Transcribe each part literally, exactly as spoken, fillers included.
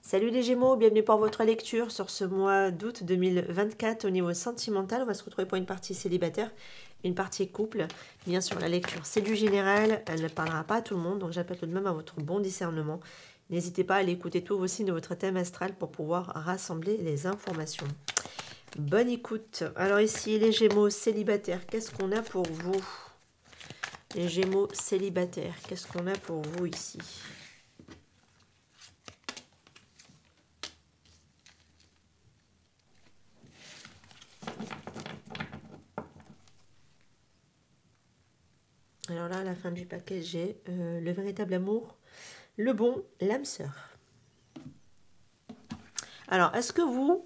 Salut les Gémeaux, bienvenue pour votre lecture sur ce mois d'août deux mille vingt-quatre au niveau sentimental. On va se retrouver pour une partie célibataire, une partie couple. Bien sûr, la lecture, c'est du général, elle ne parlera pas à tout le monde, donc j'appelle tout de même à votre bon discernement. N'hésitez pas à aller écouter tous vos signes de votre thème astral pour pouvoir rassembler les informations. Bonne écoute. Alors ici, les Gémeaux célibataires, qu'est-ce qu'on a pour vous? Les Gémeaux célibataires, qu'est-ce qu'on a pour vous ici? Alors là, à la fin du paquet, j'ai euh, le véritable amour, le bon, l'âme sœur. Alors, est-ce que vous...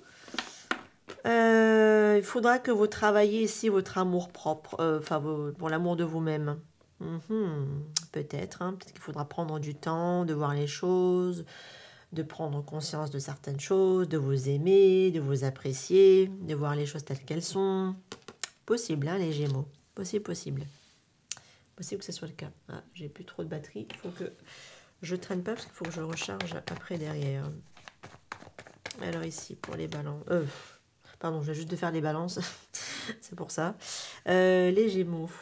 Euh, il faudra que vous travailliez ici votre amour propre, euh, enfin, pour l'amour de vous-même. Mm-hmm, peut-être, hein, peut-être qu'il faudra prendre du temps, de voir les choses, de prendre conscience de certaines choses, de vous aimer, de vous apprécier, de voir les choses telles qu'elles sont. Possible, hein, les Gémeaux. Possible, possible. Possible que ce soit le cas. Ah, j'ai plus trop de batterie. Il faut que je traîne pas parce qu'il faut que je recharge après derrière. Alors ici pour les balances. Euh, pardon, je vais juste de faire les balances. C'est pour ça. Euh, les Gémeaux.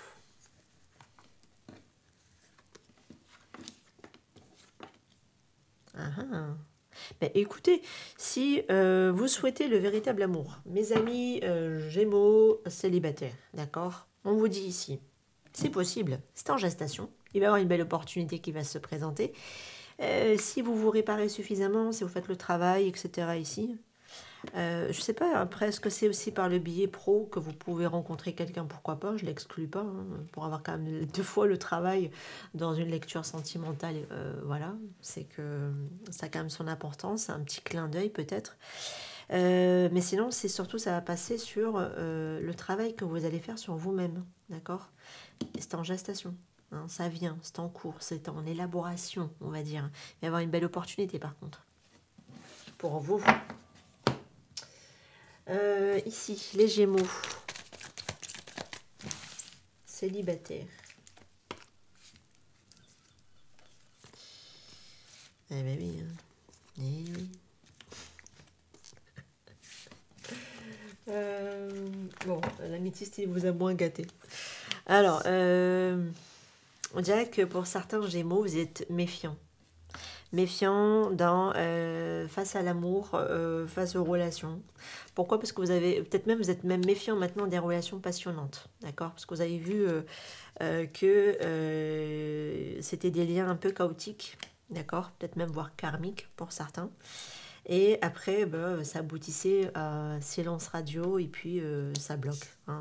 Ah ah. Ben, écoutez, si euh, vous souhaitez le véritable amour, mes amis euh, Gémeaux célibataires, d'accord? On vous dit ici. C'est possible, c'est en gestation. Il va y avoir une belle opportunité qui va se présenter. Euh, si vous vous réparez suffisamment, si vous faites le travail, et cetera ici. Euh, je ne sais pas, après, est-ce que c'est aussi par le biais pro que vous pouvez rencontrer quelqu'un? Pourquoi pas? Je ne l'exclus pas. Hein, pour avoir quand même deux fois le travail dans une lecture sentimentale, euh, voilà. C'est que ça a quand même son importance, un petit clin d'œil peut-être. Euh, mais sinon, c'est surtout, ça va passer sur euh, le travail que vous allez faire sur vous-même, d'accord? C'est en gestation, hein, ça vient, c'est en cours, c'est en élaboration, on va dire. Il va y avoir une belle opportunité par contre, pour vous. Euh, ici, les Gémeaux, célibataires. Eh ben oui, hein. Eh oui. Euh, bon, l'améthyste, il vous a moins gâté. Alors, euh, on dirait que pour certains Gémeaux, vous êtes méfiants. Méfiants dans, euh, face à l'amour, euh, face aux relations. Pourquoi? Parce que vous avez, peut-être même, vous êtes même méfiant maintenant des relations passionnantes. D'accord? Parce que vous avez vu euh, euh, que euh, c'était des liens un peu chaotiques. D'accord? Peut-être même voire karmiques pour certains. Et après, bah, ça aboutissait à silence radio et puis euh, ça bloque. Hein.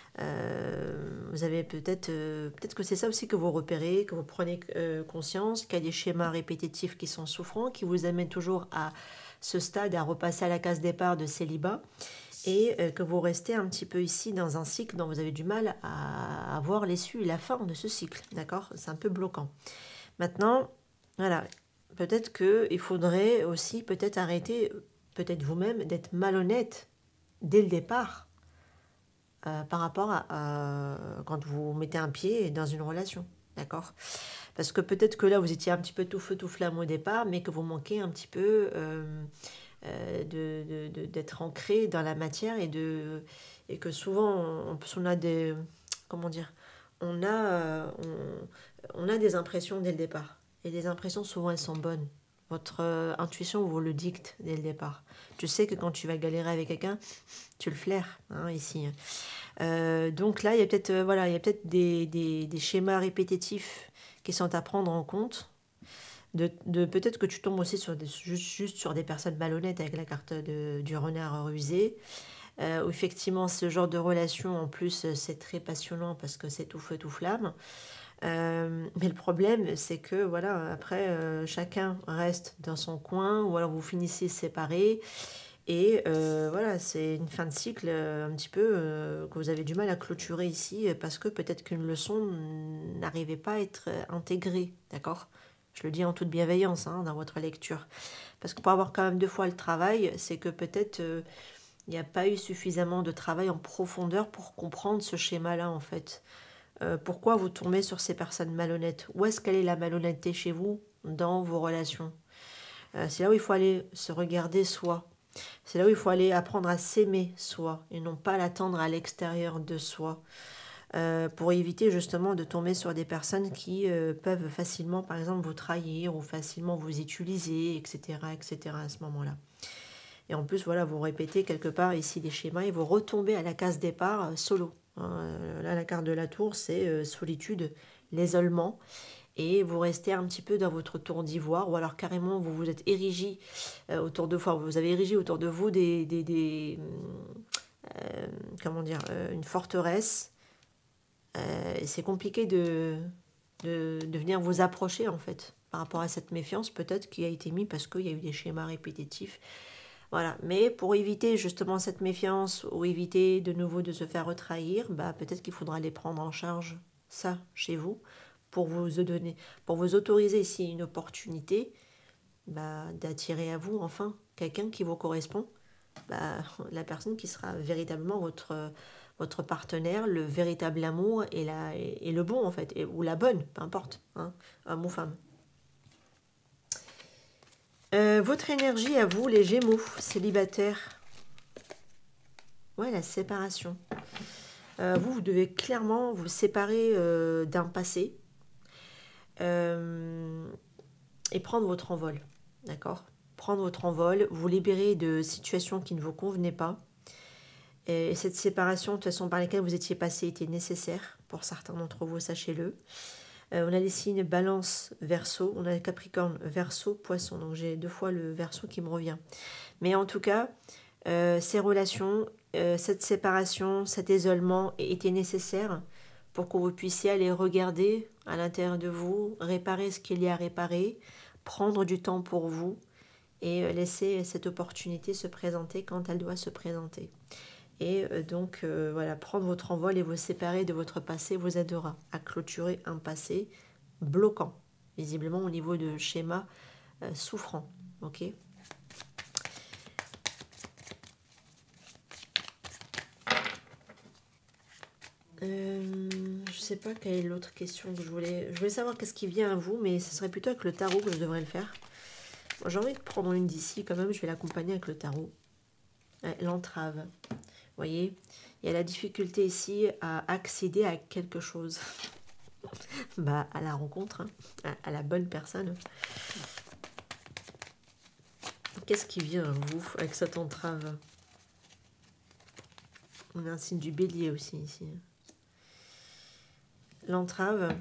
Euh, vous avez peut-être, euh, peut-être que c'est ça aussi que vous repérez, que vous prenez euh, conscience, qu'il y a des schémas répétitifs qui sont souffrants, qui vous amènent toujours à ce stade, à repasser à la case départ de célibat, et euh, que vous restez un petit peu ici dans un cycle dont vous avez du mal à, à voir l'issue et la fin de ce cycle. D'accord? C'est un peu bloquant. Maintenant, voilà. Peut-être qu'il faudrait aussi peut-être arrêter, peut-être vous-même, d'être malhonnête dès le départ euh, par rapport à, à quand vous mettez un pied dans une relation. D'accord? Parce que peut-être que là, vous étiez un petit peu tout feu, tout flamme au départ, mais que vous manquez un petit peu euh, euh, de, de, de, d'être ancré dans la matière et, de, et que souvent, on, on a des... Comment dire? On a, euh, on, on a des impressions dès le départ. Et les impressions, souvent, elles sont bonnes. Votre euh, intuition vous le dicte dès le départ. Tu sais que quand tu vas galérer avec quelqu'un, tu le flaires, hein, ici. Euh, donc là, il y a peut-être euh, voilà, il y a peut-être des, des, des schémas répétitifs qui sont à prendre en compte. De, de, peut-être que tu tombes aussi sur des, juste, juste sur des personnes malhonnêtes avec la carte de, du renard rusé. Euh, où effectivement, ce genre de relation, en plus, c'est très passionnant parce que c'est tout feu, tout flamme. Euh, mais le problème, c'est que voilà, après, euh, chacun reste dans son coin, ou alors vous finissez séparés, et euh, voilà, c'est une fin de cycle euh, un petit peu euh, que vous avez du mal à clôturer ici, parce que peut-être qu'une leçon n'arrivait pas à être intégrée, d'accord? Je le dis en toute bienveillance hein, dans votre lecture. Parce que pour avoir quand même deux fois le travail, c'est que peut-être euh, il n'y a pas eu suffisamment de travail en profondeur pour comprendre ce schéma-là, en fait. Euh, pourquoi vous tombez sur ces personnes malhonnêtes? Où est-ce qu'elle est la malhonnêteté chez vous dans vos relations? Euh, c'est là où il faut aller se regarder soi. C'est là où il faut aller apprendre à s'aimer soi et non pas l'attendre à l'extérieur de soi. Euh, pour éviter justement de tomber sur des personnes qui euh, peuvent facilement, par exemple, vous trahir ou facilement vous utiliser, et cetera, et cetera à ce moment-là. Et en plus, voilà, vous répétez quelque part ici des schémas et vous retombez à la case départ euh, solo. Hein, là, la carte de la tour, c'est euh, solitude, l'isolement. Et vous restez un petit peu dans votre tour d'ivoire, ou alors carrément vous vous êtes érigé euh, autour de vous, vous avez érigé autour de vous des, des, des euh, comment dire, euh, une forteresse. Euh, et c'est compliqué de, de, de venir vous approcher en fait par rapport à cette méfiance peut-être qui a été mise parce qu'il y a eu des schémas répétitifs. Voilà. Mais pour éviter justement cette méfiance ou éviter de nouveau de se faire retrahir, bah, peut-être qu'il faudra les prendre en charge ça chez vous pour vous donner, pour vous autoriser ici une opportunité bah, d'attirer à vous enfin quelqu'un qui vous correspond, bah, la personne qui sera véritablement votre, votre partenaire, le véritable amour et, la, et, et le bon en fait, et, ou la bonne, peu importe, hein, homme ou femme. Euh, votre énergie à vous, les Gémeaux, célibataires. Ouais, la séparation. Euh, vous, vous devez clairement vous séparer euh, d'un passé euh, et prendre votre envol. D'accord ? Prendre votre envol, vous libérer de situations qui ne vous convenaient pas. Et cette séparation, de toute façon, par laquelle vous étiez passé était nécessaire pour certains d'entre vous, sachez-le. Euh, on a les signes Balance, Verseau, on a le Capricorne, Verseau, Poisson. Donc j'ai deux fois le Verseau qui me revient. Mais en tout cas, euh, ces relations, euh, cette séparation, cet isolement était nécessaire pour que vous puissiez aller regarder à l'intérieur de vous, réparer ce qu'il y a à réparer, prendre du temps pour vous et laisser cette opportunité se présenter quand elle doit se présenter. Et donc, euh, voilà, prendre votre envol et vous séparer de votre passé vous aidera à clôturer un passé bloquant, visiblement au niveau de schéma euh, souffrant. Ok ? euh, Je sais pas quelle est l'autre question que je voulais... Je voulais savoir qu'est-ce qui vient à vous, mais ce serait plutôt avec le tarot que je devrais le faire. Bon, j'ai envie de prendre une d'ici quand même, je vais l'accompagner avec le tarot. Ouais, l'entrave. Vous voyez, il y a la difficulté ici à accéder à quelque chose. Bah, à la rencontre, hein, à, à la bonne personne. Qu'est-ce qui vient à vous avec cette entrave? On a un signe du bélier aussi ici. L'entrave.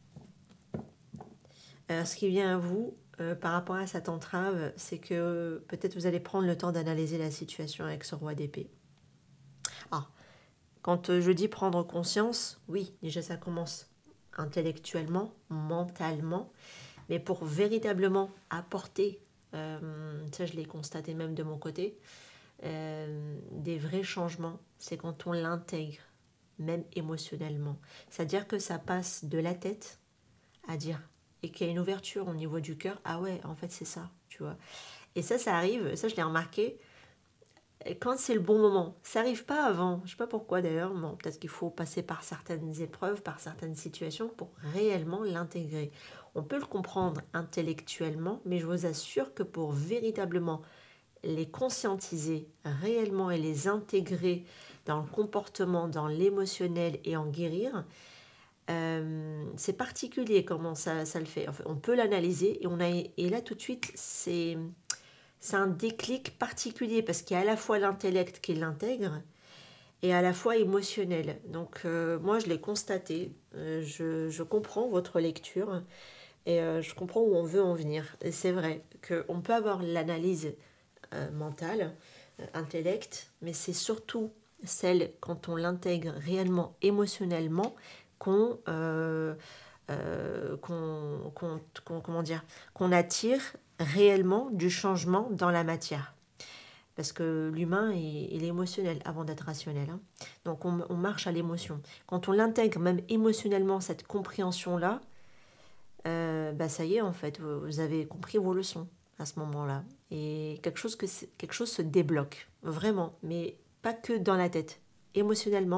Alors, ce qui vient à vous euh, par rapport à cette entrave, c'est que euh, peut-être vous allez prendre le temps d'analyser la situation avec ce roi d'épée. Ah, quand je dis prendre conscience, oui, déjà ça commence intellectuellement, mentalement, mais pour véritablement apporter, euh, ça je l'ai constaté même de mon côté, euh, des vrais changements, c'est quand on l'intègre, même émotionnellement. C'est-à-dire que ça passe de la tête à dire, et qu'il y a une ouverture au niveau du cœur, ah ouais, en fait c'est ça, tu vois. Et ça, ça arrive, ça je l'ai remarqué, quand c'est le bon moment. Ça n'arrive pas avant. Je ne sais pas pourquoi d'ailleurs. Bon, peut-être qu'il faut passer par certaines épreuves, par certaines situations pour réellement l'intégrer. On peut le comprendre intellectuellement, mais je vous assure que pour véritablement les conscientiser réellement et les intégrer dans le comportement, dans l'émotionnel et en guérir, euh, c'est particulier comment ça, ça le fait. Enfin, on peut l'analyser et, on a, et là tout de suite, c'est... C'est un déclic particulier parce qu'il y a à la fois l'intellect qui l'intègre et à la fois émotionnel. Donc euh, moi je l'ai constaté, euh, je, je comprends votre lecture et euh, je comprends où on veut en venir. Et c'est vrai qu'on peut avoir l'analyse euh, mentale, euh, intellect, mais c'est surtout celle quand on l'intègre réellement émotionnellement qu'on... Euh, euh, qu'on, qu'on, qu'on, comment dire, qu'on attire réellement du changement dans la matière. Parce que l'humain est, est émotionnel avant d'être rationnel. Hein. Donc on, on marche à l'émotion. Quand on l'intègre même émotionnellement, cette compréhension-là, euh, bah ça y est en fait, vous, vous avez compris vos leçons à ce moment-là. Et quelque chose, que quelque chose se débloque, vraiment. Mais pas que dans la tête. Émotionnellement,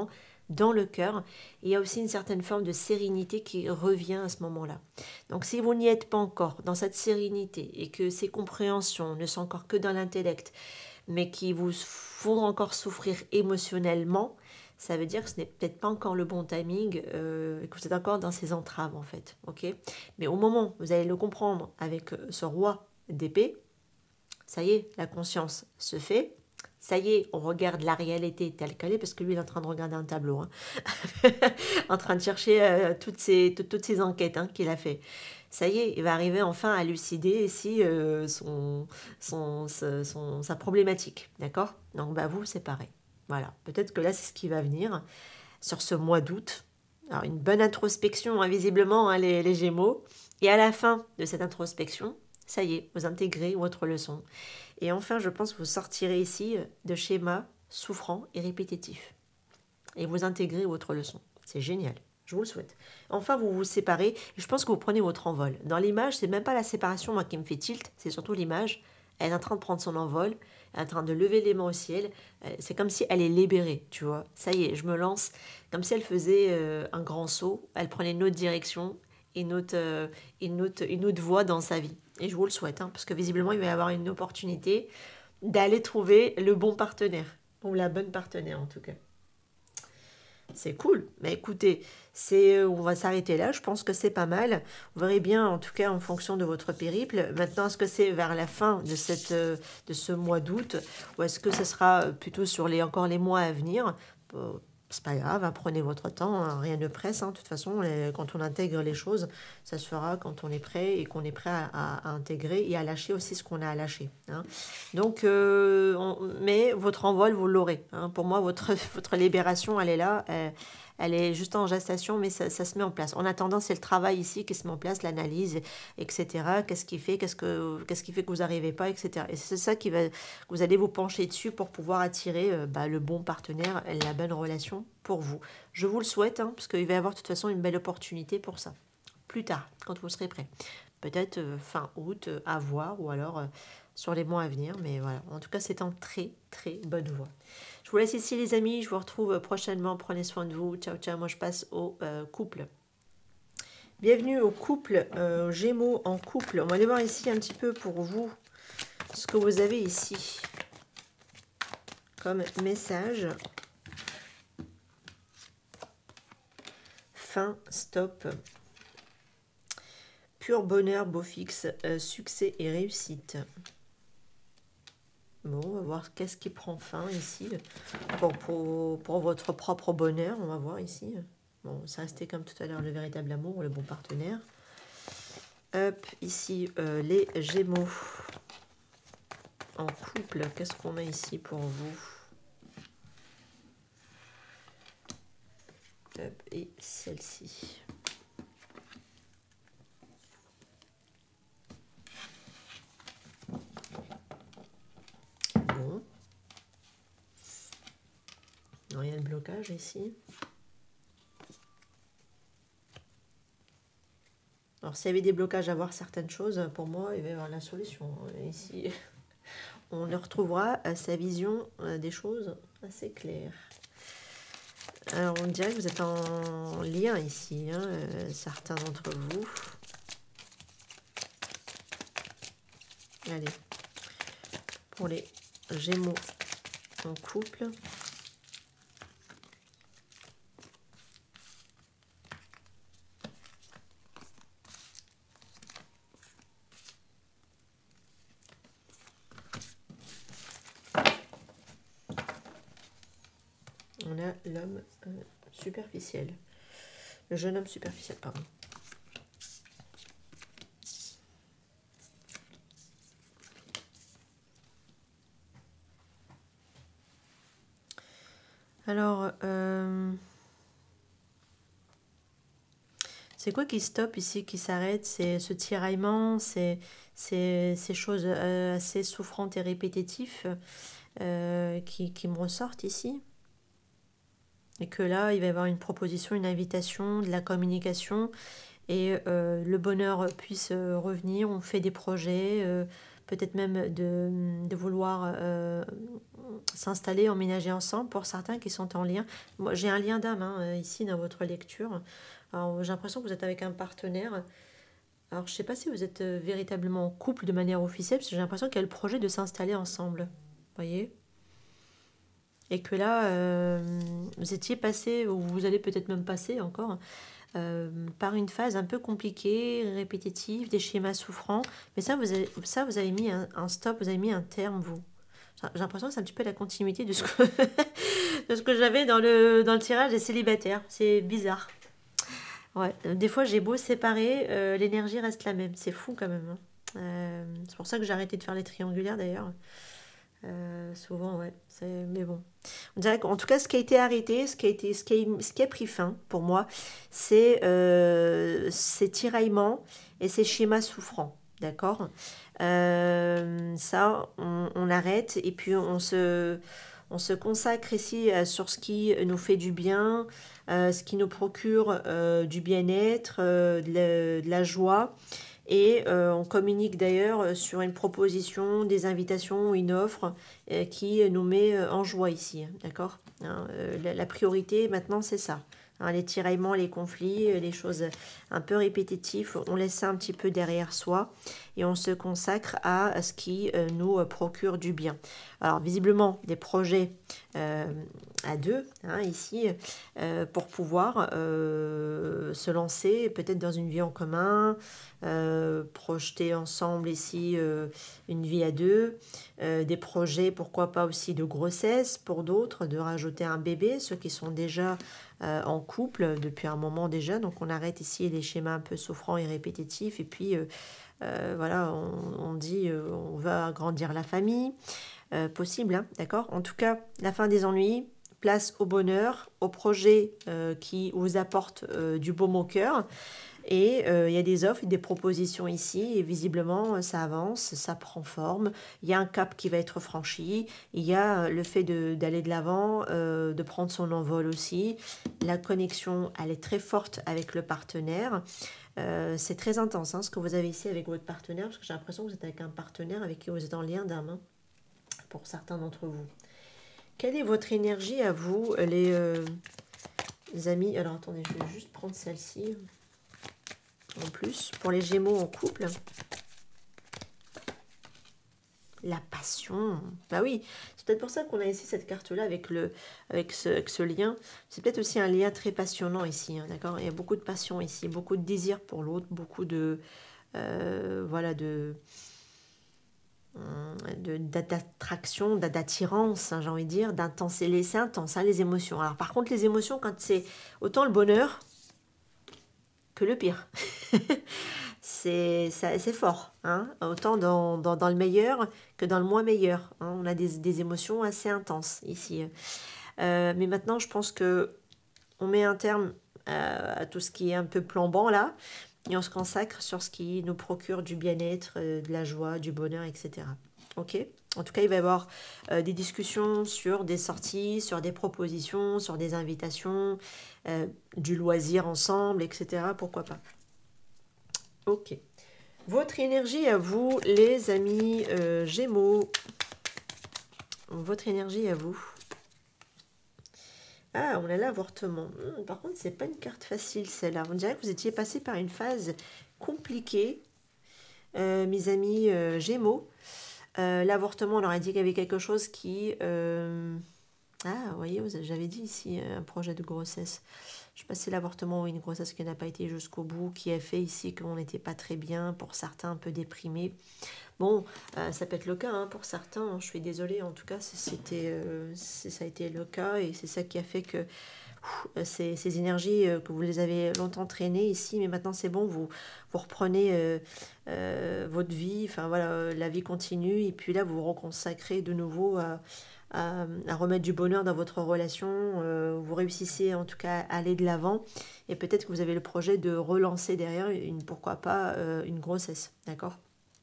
dans le cœur. Et il y a aussi une certaine forme de sérénité qui revient à ce moment-là. Donc si vous n'y êtes pas encore dans cette sérénité et que ces compréhensions ne sont encore que dans l'intellect, mais qui vous font encore souffrir émotionnellement, ça veut dire que ce n'est peut-être pas encore le bon timing, euh, que vous êtes encore dans ces entraves en fait. Ok. Mais au moment où vous allez le comprendre avec ce roi d'épée, ça y est, la conscience se fait. Ça y est, on regarde la réalité telle qu'elle est, parce que lui, il est en train de regarder un tableau, hein. En train de chercher euh, toutes, ces, toutes, toutes ces enquêtes hein, qu'il a fait. Ça y est, il va arriver enfin à lucider ici euh, son, son, son, son- sa problématique, d'accord? Donc, bah, vous, c'est pareil. Voilà, peut-être que là, c'est ce qui va venir sur ce mois d'août. Alors, une bonne introspection, hein, visiblement, hein, les, les Gémeaux. Et à la fin de cette introspection, ça y est, vous intégrez votre leçon. Et enfin, je pense que vous sortirez ici de schémas souffrants et répétitifs. Et vous intégrez votre leçon. C'est génial. Je vous le souhaite. Enfin, vous vous séparez. Et je pense que vous prenez votre envol. Dans l'image, c'est même pas la séparation, moi, qui me fait tilt. C'est surtout l'image. Elle est en train de prendre son envol. Elle est en train de lever les mains au ciel. C'est comme si elle est libérée, tu vois. Ça y est, je me lance. Comme si elle faisait euh, un grand saut. Elle prenait une autre direction, une autre, euh, une autre, une autre voie dans sa vie. Et je vous le souhaite, hein, parce que visiblement, il va y avoir une opportunité d'aller trouver le bon partenaire. Ou la bonne partenaire, en tout cas. C'est cool. Mais écoutez, c'est, on va s'arrêter là. Je pense que c'est pas mal. Vous verrez bien, en tout cas, en fonction de votre périple. Maintenant, est-ce que c'est vers la fin de, cette, de ce mois d'août ou est-ce que ce sera plutôt sur les, encore les mois à venir? C'est pas grave, hein, prenez votre temps, hein, rien ne presse. Hein, de toute façon, les, quand on intègre les choses, ça se fera quand on est prêt et qu'on est prêt à, à, à intégrer et à lâcher aussi ce qu'on a à lâcher. Hein. Donc, euh, on, mais votre envol, vous l'aurez. Hein. Pour moi, votre, votre libération, elle est là. Elle, elle est juste en gestation, mais ça, ça se met en place. En attendant, c'est le travail ici qui se met en place, l'analyse, et cetera. Qu'est-ce qui fait, qu'est-ce que, qu'est-ce qui fait que vous n'arrivez pas, et cetera. Et c'est ça qui va, que vous allez vous pencher dessus pour pouvoir attirer euh, bah, le bon partenaire, la bonne relation pour vous. Je vous le souhaite, hein, parce qu'il va y avoir de toute façon une belle opportunité pour ça. Plus tard, quand vous serez prêt. Peut-être euh, fin août, euh, à voir, ou alors euh, sur les mois à venir. Mais voilà, en tout cas, c'est en très, très bonne voie. Je vous laisse ici, les amis. Je vous retrouve prochainement. Prenez soin de vous. Ciao, ciao. Moi, je passe au euh, couple. Bienvenue au couple, euh, Gémeaux en couple. On va aller voir ici un petit peu pour vous ce que vous avez ici comme message. Fin, stop. Pur bonheur, beau fixe, euh, succès et réussite. Bon, on va voir qu'est-ce qui prend fin ici pour, pour, pour votre propre bonheur. On va voir ici. Bon, ça restait comme tout à l'heure le véritable amour, le bon partenaire. Hop, ici, euh, les Gémeaux en couple. Qu'est-ce qu'on a ici pour vous? Hop, et celle-ci. Bon. Rien de blocage ici. Alors, s'il y avait des blocages à voir certaines choses, pour moi, il va y avoir la solution. Ici, on retrouvera sa vision des choses assez claire. Alors, on dirait que vous êtes en lien ici, hein, certains d'entre vous. Allez, pour les Gémeaux en couple. On a l'homme euh, superficiel. Le jeune homme superficiel, pardon. Alors, euh, c'est quoi qui stoppe ici, qui s'arrête? C'est ce tiraillement, c'est ces choses euh, assez souffrantes et répétitives euh, qui, qui me ressortent ici. Et que là, il va y avoir une proposition, une invitation, de la communication, et euh, le bonheur puisse euh, revenir. On fait des projets, euh, peut-être même de, de vouloir euh, s'installer, emménager ensemble pour certains qui sont en lien. Moi, j'ai un lien d'âme hein, ici dans votre lecture. Alors, j'ai l'impression que vous êtes avec un partenaire. Alors, je ne sais pas si vous êtes euh, véritablement en couple de manière officielle, parce que j'ai l'impression qu'il y a le projet de s'installer ensemble. Vous voyez? Et que là, euh, vous étiez passé, ou vous allez peut-être même passer encore, euh, par une phase un peu compliquée, répétitive, des schémas souffrants. Mais ça, vous avez, ça, vous avez mis un, un stop, vous avez mis un terme, vous. J'ai l'impression que c'est un petit peu la continuité de ce que, de ce que j'avais dans le, dans le tirage des célibataires. C'est bizarre. Ouais, des fois j'ai beau séparer, euh, l'énergie reste la même. C'est fou quand même. Hein. Euh, c'est pour ça que j'ai arrêté de faire les triangulaires d'ailleurs. Euh, souvent, ouais. C'est... Mais bon. On dirait qu'en tout cas, ce qui a été arrêté, ce qui a, été, ce qui a, ce qui a pris fin pour moi, c'est euh, ces tiraillements et ces schémas souffrants. D'accord euh, Ça, on, on arrête et puis on se, on se consacre ici euh, sur ce qui nous fait du bien, euh, ce qui nous procure euh, du bien-être, euh, de, la, de la joie. Et euh, on communique d'ailleurs sur une proposition, des invitations, une offre euh, qui nous met en joie ici. D'accord hein, euh, la, la priorité maintenant, c'est ça. Hein, les tiraillements, les conflits, les choses un peu répétitives, on laisse ça un petit peu derrière soi et on se consacre à ce qui euh, nous procure du bien. Alors visiblement, des projets euh, à deux, hein, ici, euh, pour pouvoir euh, se lancer peut-être dans une vie en commun, euh, projeter ensemble ici euh, une vie à deux, euh, des projets, pourquoi pas aussi de grossesse pour d'autres, de rajouter un bébé, ceux qui sont déjà euh, en couple depuis un moment déjà, donc on arrête ici les schémas un peu souffrants et répétitifs, et puis euh, euh, voilà, on, on dit euh, on va agrandir la famille, euh, possible, hein, d'accord. En tout cas, la fin des ennuis, place au bonheur, au projet euh, qui vous apporte euh, du baume au cœur. Et il euh, y a des offres, des propositions ici, et visiblement ça avance, ça prend forme. Il y a un cap qui va être franchi, il y a le fait de, d'aller de l'avant, euh, de prendre son envol aussi. La connexion, elle est très forte avec le partenaire. Euh, c'est très intense hein, ce que vous avez ici avec votre partenaire, parce que j'ai l'impression que vous êtes avec un partenaire avec qui vous êtes en lien d'âme, hein, pour certains d'entre vous. Quelle est votre énergie à vous, les, euh, les amis? Alors attendez, je vais juste prendre celle-ci. En plus, pour les Gémeaux en couple, la passion. Bah oui, c'est peut-être pour ça qu'on a ici cette carte-là avec, le, avec, ce, avec ce lien. C'est peut-être aussi un lien très passionnant ici, hein, d'accord. Il y a beaucoup de passion ici, beaucoup de désir pour l'autre, beaucoup de... Euh, voilà, de... d'attraction, d'attirance, hein, j'ai envie de dire, d'intensité. C'est intense, hein, les émotions. Alors par contre, les émotions, quand c'est autant le bonheur que le pire. c'est fort, hein, autant dans, dans, dans le meilleur que dans le moins meilleur. Hein. On a des, des émotions assez intenses ici. Euh, mais maintenant, je pense que on met un terme à, à tout ce qui est un peu flambant là, et on se consacre sur ce qui nous procure du bien-être, de la joie, du bonheur, et cetera. Ok ? En tout cas, il va y avoir euh, des discussions sur des sorties, sur des propositions, sur des invitations, euh, du loisir ensemble, et cetera. Pourquoi pas. Ok. Votre énergie à vous, les amis euh, Gémeaux. Votre énergie à vous. Ah, on a l'avortement. Hum, par contre, c'est pas une carte facile, celle-là. On dirait que vous étiez passé par une phase compliquée, euh, mes amis euh, Gémeaux. Euh, L'avortement, on leur a dit qu'il y avait quelque chose qui... Euh... Ah, vous voyez, j'avais dit ici un projet de grossesse. Je sais pas si c'est l'avortement ou une grossesse qui n'a pas été jusqu'au bout, qui a fait ici qu'on n'était pas très bien, pour certains un peu déprimés. Bon, euh, ça peut être le cas hein, pour certains, hein, je suis désolée, en tout cas, c'était, euh, ça a été le cas et c'est ça qui a fait que ouf, ces, ces énergies, euh, que vous les avez longtemps traînées ici, mais maintenant c'est bon, vous, vous reprenez euh, euh, votre vie, enfin voilà, la vie continue et puis là vous vous reconsacrez de nouveau à, à, à remettre du bonheur dans votre relation, euh, vous réussissez en tout cas à aller de l'avant et peut-être que vous avez le projet de relancer derrière, une, pourquoi pas, euh, une grossesse, d'accord ?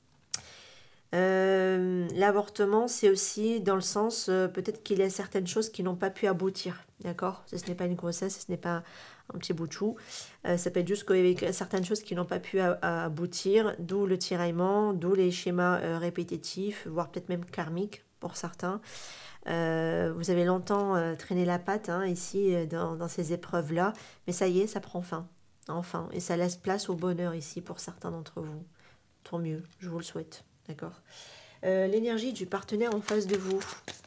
Euh, l'avortement, c'est aussi dans le sens, euh, peut-être qu'il y a certaines choses qui n'ont pas pu aboutir, d'accord ? Ce n'est pas une grossesse, ce n'est pas un petit bout de chou. Euh, ça peut être juste qu'avec certaines choses qui n'ont pas pu a, a aboutir, d'où le tiraillement, d'où les schémas euh, répétitifs, voire peut-être même karmiques pour certains. Euh, vous avez longtemps euh, traîné la patte hein, ici dans, dans ces épreuves-là, mais ça y est, ça prend fin, enfin, et ça laisse place au bonheur ici pour certains d'entre vous. Tant mieux, je vous le souhaite, d'accord. Euh, l'énergie du partenaire en face de vous.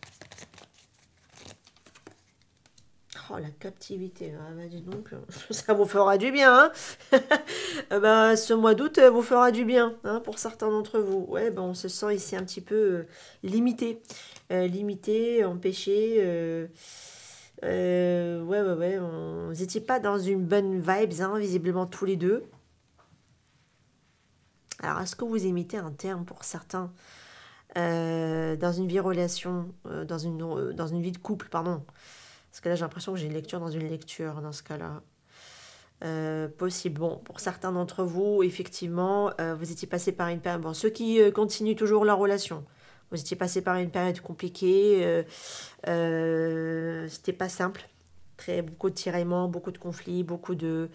Oh, la captivité, ah, bah, dis donc, ça vous fera du bien. Hein. bah, ce mois d'août vous fera du bien hein, pour certains d'entre vous. Ouais, bah, on se sent ici un petit peu euh, limité. Euh, limité, empêché. Euh, euh, ouais, ouais, ouais. On... Vous n'étiez pas dans une bonne vibes, hein, visiblement tous les deux. Alors, est-ce que vous imitez un terme pour certains euh, dans une vie relation, euh, dans, une, euh, dans une vie de couple, pardon. Parce que là, j'ai l'impression que j'ai une lecture dans une lecture, dans ce cas-là. Euh, possible. Bon, pour certains d'entre vous, effectivement, euh, vous étiez passé par une période... Bon, ceux qui euh, continuent toujours leur relation, vous étiez passé par une période compliquée, euh, euh, c'était pas simple. Très, beaucoup de tiraillements, beaucoup de conflits, beaucoup de...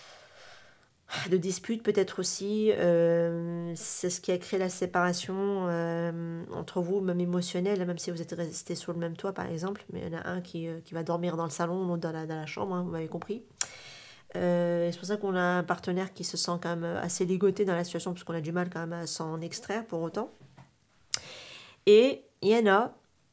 de disputes peut-être aussi. Euh, c'est ce qui a créé la séparation euh, entre vous, même émotionnelle, même si vous êtes restés sous le même toit par exemple. Mais il y en a un qui, euh, qui va dormir dans le salon, l'autre dans la, dans la chambre, hein, vous m'avez compris. Euh, c'est pour ça qu'on a un partenaire qui se sent quand même assez ligoté dans la situation, parce qu'on a du mal quand même à s'en extraire pour autant. Et il y en a,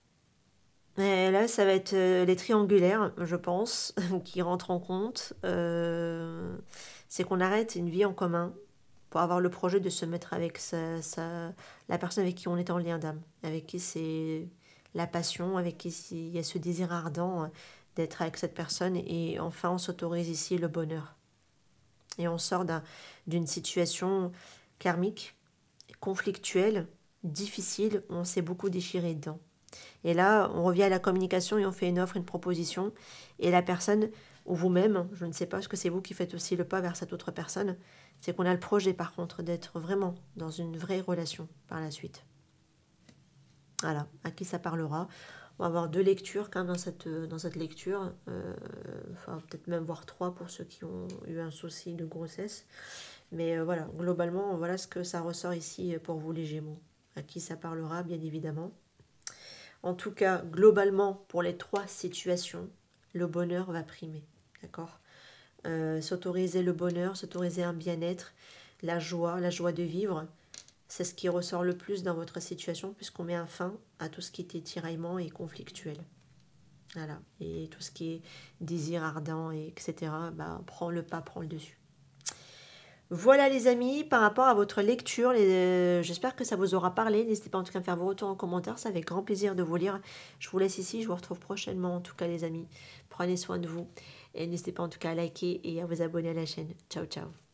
et là ça va être euh, les triangulaires, je pense, qui rentrent en compte. Euh, c'est qu'on arrête une vie en commun pour avoir le projet de se mettre avec sa, sa, la personne avec qui on est en lien d'âme, avec qui c'est la passion, avec qui il y a ce désir ardent d'être avec cette personne, et enfin on s'autorise ici le bonheur. Et on sort d'un, d'une situation karmique, conflictuelle, difficile, où on s'est beaucoup déchiré dedans. Et là, on revient à la communication et on fait une offre, une proposition, et la personne, ou vous-même, je ne sais pas, est-ce que c'est vous qui faites aussi le pas vers cette autre personne, c'est qu'on a le projet par contre d'être vraiment dans une vraie relation par la suite. Voilà, à qui ça parlera. On va avoir deux lectures quand même dans cette, dans cette lecture, euh, enfin peut-être même voir trois pour ceux qui ont eu un souci de grossesse. Mais euh, voilà, globalement, voilà ce que ça ressort ici pour vous les Gémeaux. À qui ça parlera, bien évidemment. En tout cas, globalement, pour les trois situations, le bonheur va primer. D'accord ? euh, S'autoriser le bonheur, s'autoriser un bien-être, la joie, la joie de vivre, c'est ce qui ressort le plus dans votre situation, puisqu'on met un fin à tout ce qui était tiraillement et conflictuel. Voilà. Et tout ce qui est désir ardent, et etc., bah, prend le pas, prend le dessus. Voilà les amis, par rapport à votre lecture, les... euh, j'espère que ça vous aura parlé. N'hésitez pas en tout cas à me faire vos retours en commentaire, c'est avec grand plaisir de vous lire. Je vous laisse ici, je vous retrouve prochainement en tout cas les amis. Prenez soin de vous et n'hésitez pas en tout cas à liker et à vous abonner à la chaîne. Ciao ciao.